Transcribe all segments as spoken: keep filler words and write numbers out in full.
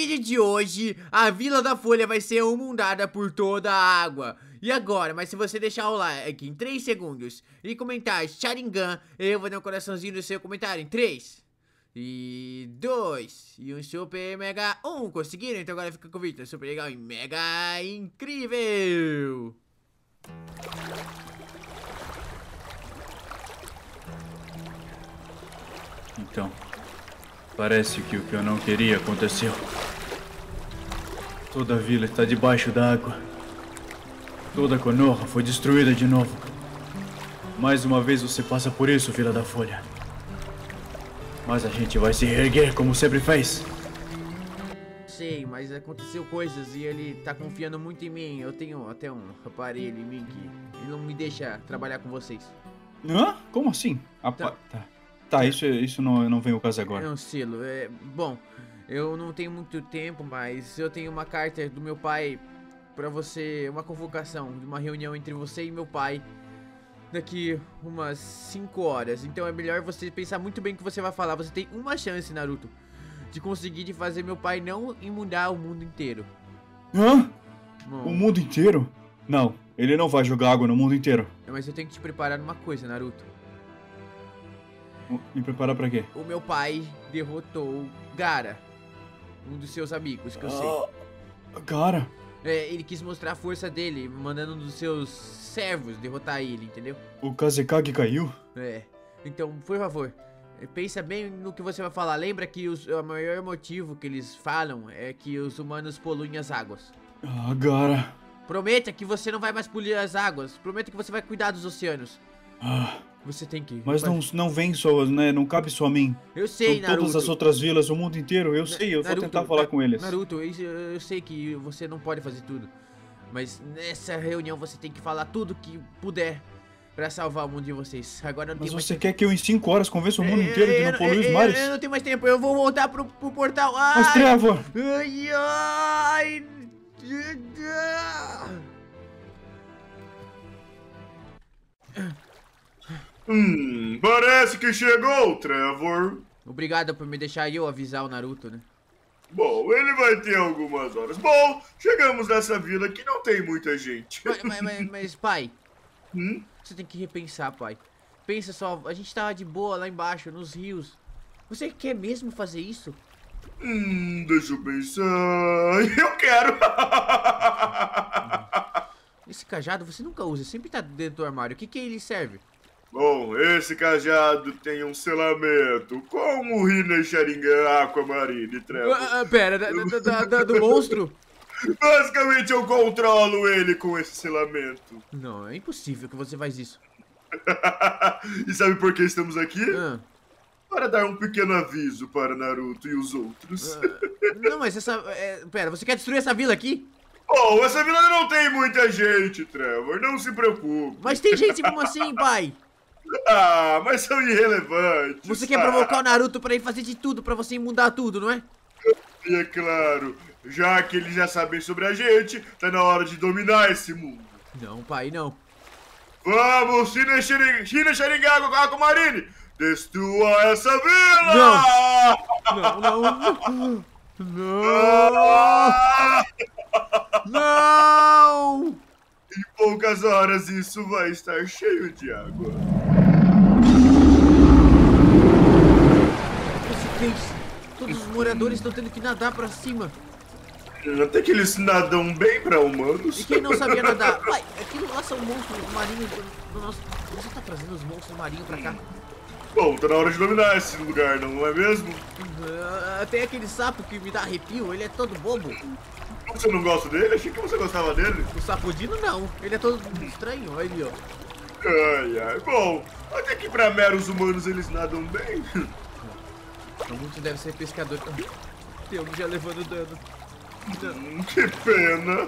vídeo de hoje, a Vila da Folha vai ser inundada por toda a água. E agora, mas se você deixar o like em três segundos e comentar Sharingan, eu vou dar um coraçãozinho no seu comentário em três e dois e um super mega um. Conseguiram? Então agora fica com o vídeo super legal e mega incrível. Então, parece que o que eu não queria aconteceu. Toda a vila está debaixo d'água. Toda a Konoha foi destruída de novo. Mais uma vez você passa por isso, Vila da Folha. Mas a gente vai se reerguer como sempre fez. Sei, mas aconteceu coisas e ele tá confiando muito em mim. Eu tenho até um aparelho em mim que ele não me deixa trabalhar com vocês. Hã? Como assim? A Tá. pa- tá. Tá, isso, isso não, não vem ao caso É agora. um selo. É, bom, eu não tenho muito tempo, mas eu tenho uma carta do meu pai pra você, uma convocação de uma reunião entre você e meu pai daqui umas cinco horas. Então é melhor você pensar muito bem o que você vai falar. Você tem uma chance, Naruto, de conseguir de fazer meu pai não imundar o mundo inteiro. Hã? Bom, O mundo inteiro? Não, ele não vai jogar água no mundo inteiro. mas eu tenho que te preparar numa coisa, Naruto. Me preparar pra quê? O meu pai derrotou Gaara, um dos seus amigos, que eu sei. Cara, É, ele quis mostrar a força dele, mandando um dos seus servos derrotar ele, entendeu? o Kazekage caiu? É. Então, por favor, eh, pensa bem no que você vai falar. Lembra que os- o maior motivo que eles falam é que os humanos poluem as águas. Ah, Gaara. Prometa que você não vai mais poluir as águas. Prometa que você vai cuidar dos oceanos. Ah, Você tem que... mas não, não vem só, né? Não cabe só a mim. Eu sei, São Naruto. todas as outras vilas, o mundo inteiro. Eu Na- sei, eu Naruto, vou tentar falar Na- com eles. Naruto, isso- eu, eu sei que você não pode fazer tudo. Mas nessa reunião você tem que falar tudo que puder pra salvar o mundo de vocês. Agora eu não Mas tenho mais você tempo. quer que eu em cinco horas convença o mundo Eu- inteiro de eu- não poluir os eu- mares? Eu não tenho mais tempo, eu vou voltar pro, pro portal. Ai! Mas Trevor! Ai, ai! Hum, parece que chegou, Trevor. Obrigado por me deixar eu avisar o Naruto, né? Bom, ele vai ter algumas horas. Bom, chegamos nessa vila que não tem muita gente. Mas, mas- mas- mas, pai, Hum? você tem que repensar, pai. Pensa só, a gente tava de boa lá embaixo, nos rios. Você quer mesmo fazer isso? Hum, deixa eu pensar. Eu quero. Esse cajado você nunca usa, sempre tá dentro do armário. O que que ele serve? Bom, esse cajado tem um selamento com o Hina Sharingan Aquamarine, Trevor. Ah, ah, pera, da- da- da- da- do monstro? Basicamente eu controlo ele com esse selamento. Não, é impossível que você faz isso. E sabe por que estamos aqui? Ah, Para dar um pequeno aviso para Naruto e os outros. ah, não, mas essa... é, pera, você quer destruir essa vila aqui? Bom, essa vila não tem muita gente, Trevor. Não se preocupe. Mas tem gente como assim, pai? Ah, mas são irrelevantes. Você quer provocar o Naruto pra ele fazer de tudo pra você mudar tudo, não é? E é claro, já que eles já sabem sobre a gente, tá na hora de dominar esse mundo. Não, pai, não. Vamos, Hina Sharingan, Hina Sharingan Aquamarine! Destrua essa vila! Não, não, não. Não! Ah! Não! Em poucas horas isso vai estar cheio de água. O que você fez? Todos os moradores estão tendo que nadar pra cima. Até que eles nadam bem pra humanos. E quem não sabia nadar? Pai, aquilo lá são monstros marinhos do, do nosso... Você tá trazendo os monstros marinhos pra cá? Bom, tá na hora de dominar esse lugar, não é mesmo? Ah, tem aquele sapo que me dá arrepio, ele é todo bobo. Você não gosta dele? Achei que você gostava dele. O sapudino não, ele é todo estranho, olha ali, ó. Ai, ai. Bom, até que pra meros humanos eles nadam bem. Muito deve ser pescador. Tem um já levando dano. Hum, que pena.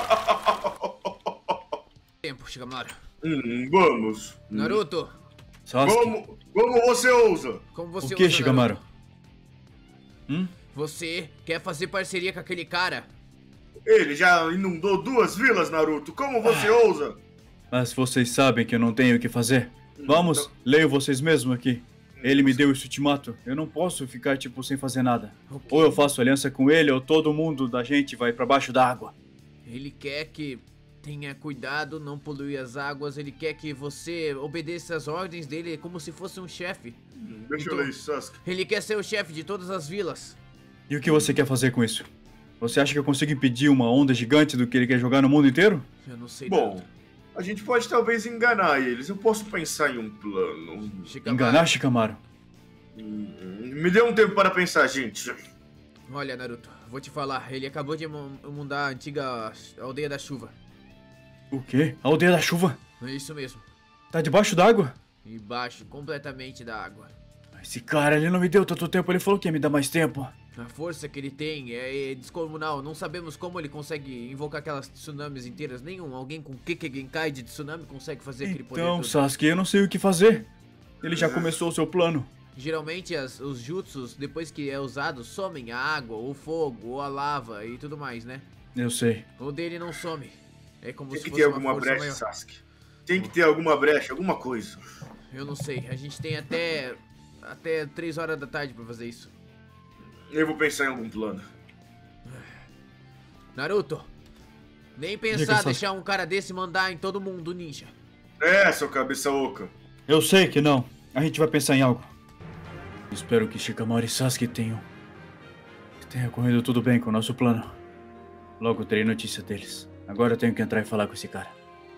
Tempo, chega na hora. Hum, vamos. Naruto, Sasuke, Como, como você ousa? como você o que, usa, Shikamaru? Naruto? Hum? Você quer fazer parceria com aquele cara? Ele já inundou duas vilas, Naruto. Como você ousa? Mas vocês sabem que eu não tenho o que fazer. Vamos, Não. leio vocês mesmo aqui. Ele me deu esse ultimato. Eu não posso ficar, tipo, sem fazer nada. Ok. Ou eu faço aliança com ele, ou todo mundo da gente vai pra baixo da água. Ele quer que tenha cuidado, não polui as águas. Ele quer que você obedeça as ordens dele como se fosse um chefe. Hum, Deixa Então- eu ler isso, Sasuke. Ele quer ser o chefe de todas as vilas. E o que você quer fazer com isso? Você acha que eu consigo impedir uma onda gigante do que ele quer jogar no mundo inteiro? Eu não sei Bom, nada. a gente pode talvez enganar eles. Eu posso pensar em um plano. Shikamaru, Enganar, Shikamaru? Hum, Me dê um tempo para pensar, gente. Olha, Naruto, vou te falar. Ele acabou de mu- mudar a antiga aldeia da chuva. O quê? A aldeia da chuva? É isso mesmo. Tá debaixo d'água? Embaixo, completamente da água. Esse cara, ele não me deu tanto tempo, ele falou que ia me dar mais tempo. A força que ele tem é é descomunal. Não sabemos como ele consegue invocar aquelas tsunamis inteiras. Nenhum. Alguém com Keke Genkai de tsunami consegue fazer aquele poder Então, todo. Sasuke, eu não sei o que fazer. Ele já começou o seu plano. Geralmente as- os jutsus, depois que é usado, somem a água, o fogo, ou a lava e tudo mais, né? Eu sei. O dele não some. É como Tem se que fosse ter uma alguma força brecha, maior. Sasuke. Tem que ter alguma brecha, alguma coisa. Eu não sei. A gente tem até até três horas da tarde pra fazer isso. Eu vou pensar em algum plano. Naruto, nem Diga, pensar Sasuke. deixar um cara desse mandar em todo mundo, ninja. É, seu cabeça oca. Eu sei que não. A gente vai pensar em algo. Espero que Shikamaru e Sasuke tenham... que tenha corrido tudo bem com o nosso plano. Logo terei notícia deles. Agora eu tenho que entrar e falar com esse cara.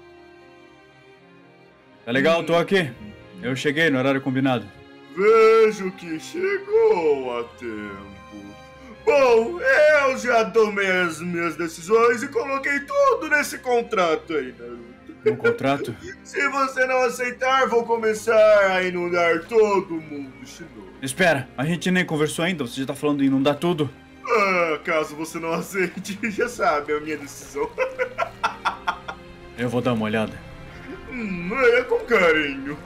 Tá legal, tô aqui. Eu cheguei no horário combinado. Vejo que chegou a tempo. Bom, eu já tomei as minhas decisões e coloquei tudo nesse contrato aí, Naruto. Um contrato? Se você não aceitar, vou começar a inundar todo mundo, Shinobu. Espera, a gente nem conversou ainda. Você já tá falando em inundar tudo? Ah, caso você não aceite, já sabe a minha decisão. Eu vou dar uma olhada. Hum, é com carinho.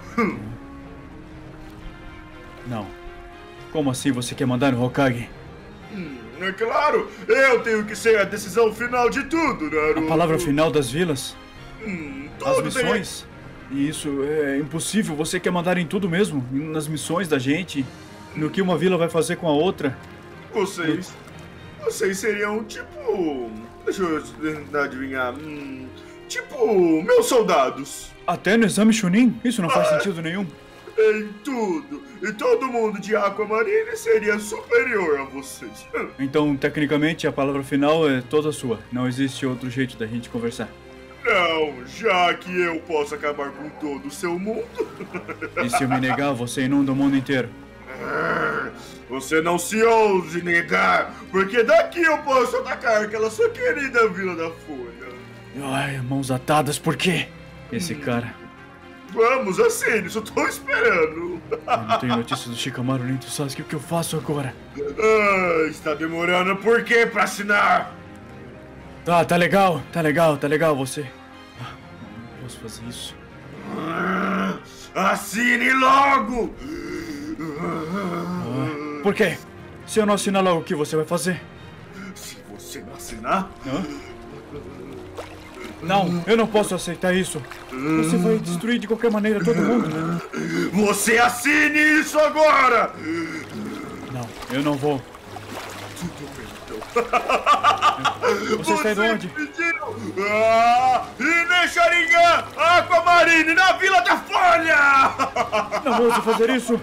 Não. Como assim você quer mandar no Hokage? Hum, é claro, eu tenho que ser a decisão final de tudo, Naruto. A palavra final das vilas? Hum, As tudo tem- missões? E isso é impossível. Você quer mandar em tudo mesmo? Nas missões da gente? No que uma vila vai fazer com a outra? Vocês. Vocês seriam tipo. Deixa eu tentar adivinhar. Hum, tipo, meus soldados. Até no exame Chunin? Isso não faz Ah. sentido nenhum. Em tudo. E todo mundo de Aquamarine seria superior a vocês. Então, tecnicamente, a palavra final é toda sua. Não existe outro jeito da gente conversar. Não, já que eu posso acabar com todo o seu mundo. E se eu me negar, você inunda o mundo inteiro. Você não se ouse negar, porque daqui eu posso atacar aquela sua querida Vila da Folha. Ai, mãos atadas, por quê? Esse cara... Vamos, assim, só tô esperando. Eu não tenho notícia do Shikamaru nem do Sasuke. O que eu faço agora? Ah, está demorando por quê pra assinar? Tá, tá legal. Tá legal, tá legal você. Ah, não posso fazer isso. Ah, assine logo! Ah, por quê? Se eu não assinar logo, o que você vai fazer? Se você não assinar, Hã? Não, eu não posso aceitar isso. Você vai destruir de qualquer maneira todo mundo. você assine isso agora! Não, eu não vou. Você está indo onde? pediu! Ah, Ine Sharingan Aquamarine na Vila da Folha! Não vou fazer isso.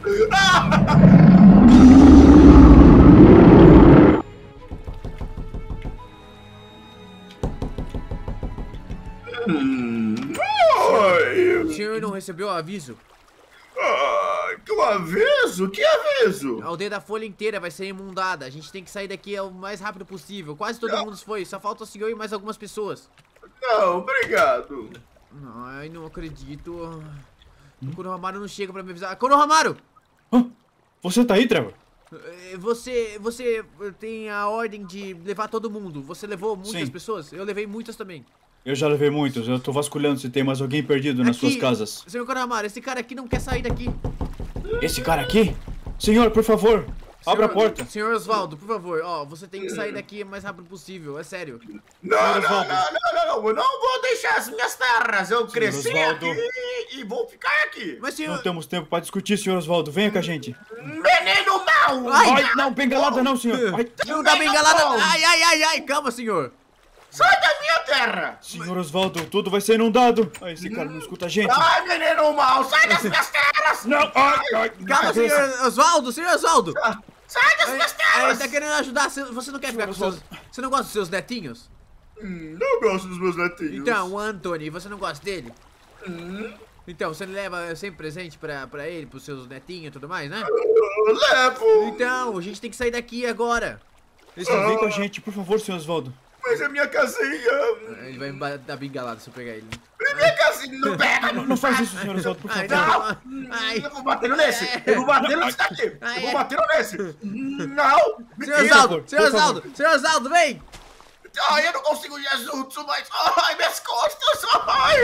Hum, Oi! O senhor não recebeu o aviso? Ah, que um aviso? Que aviso? A aldeia da Folha inteira vai ser imundada. A gente tem que sair daqui o mais rápido possível. Quase todo Não. mundo foi. Só falta o senhor e mais algumas pessoas. Não, obrigado. Ai, não acredito. O Konohamaru não chega pra me avisar. Konohamaru! Hã? Você tá aí, Trevor? Eh, Você, você tem a ordem de levar todo mundo. Você levou muitas Sim. pessoas? Eu levei muitas também. Eu já levei muitos. Eu tô vasculhando se tem mais alguém perdido nas Aqui, suas casas. Senhor Konohamaru, esse cara aqui não quer sair daqui. Esse cara aqui? Senhor, por favor, abra a Senhor- porta. Senhor Osvaldo, por favor, ó, você tem que sair daqui o mais rápido possível, é sério. Não, não, não, Osvaldo. não, não, não, eu não vou deixar as minhas terras. Eu cresci Osvaldo. aqui e vou ficar aqui. Mas, senhor... Não temos tempo para discutir, senhor Osvaldo. Venha com a gente. Veneno mal! Ai, Ai, não, bengalada não, senhor. Ai, Não dá bengalada. Ai, ai, ai, ai. Calma, senhor. Sai da minha terra! senhor Osvaldo, tudo vai ser inundado. Ai, esse cara não escuta a gente. Ai, veneno mal! Sai das minhas terras! Não, ai, ai. Calma, senhor Osvaldo, senhor Osvaldo. Sai das minhas Ele terras! tá querendo ajudar. Você não quer ficar com seus... Você não gosta dos seus netinhos? Hum, não gosto dos meus netinhos. Então, o Anthony, você não gosta dele? Hum, Então, você leva sempre presente pra, pra ele, pros seus netinhos e tudo mais, né? eu levo! Então, a gente tem que sair daqui agora. Só vem com a gente, por favor, senhor Osvaldo. Mas é minha casinha! Ele vai me dar bengalada se eu pegar ele. É minha casinha! Não pega! Não, não faz isso, senhor Osvaldo, por Ai, favor. não. Ai. Eu vou bater nesse! Eu vou bater nesse daqui! Ai, Eu vou ai. bater nesse! Não! Me Senhor tira! Osvaldo, por senhor favor. Osvaldo, senhor Osvaldo, vem! Ai, eu não consigo Jesus, mas... Ai, minhas costas! Ai!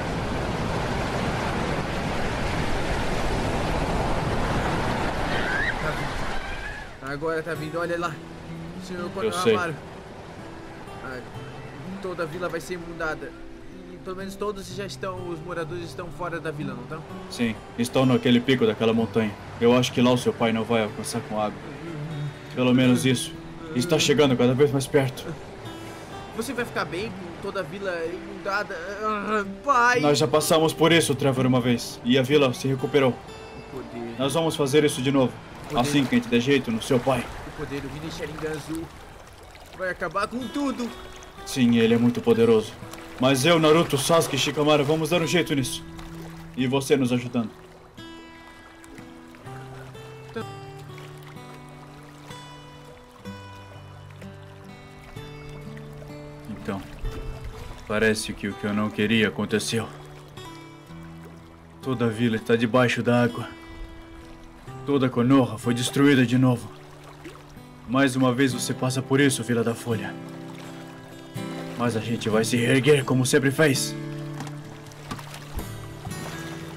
Agora tá vindo, olha lá. Senhor Eu sei. Amaro. Ai, toda a vila vai ser inundada. E pelo menos todos já estão, os moradores estão fora da vila, não estão? Sim, estão naquele pico daquela montanha. Eu acho que lá o seu pai não vai alcançar com água. Pelo menos isso. Está chegando cada vez mais perto. Você vai ficar bem com toda a vila inundada? Ah, pai! Nós já passamos por isso, Trevor, uma vez. E a vila se recuperou. O poder, Nós vamos fazer isso de novo. Assim que a gente der jeito no seu pai. o poder do Mini Sharingan Azul vai acabar com tudo. Sim, ele é muito poderoso. Mas eu, Naruto, Sasuke e Shikamaru vamos dar um jeito nisso. E você nos ajudando. Então, parece que o que eu não queria aconteceu. Toda a vila está debaixo da água. Toda a Konoha foi destruída de novo. Mais uma vez você passa por isso, Vila da Folha. Mas a gente vai se reerguer como sempre fez.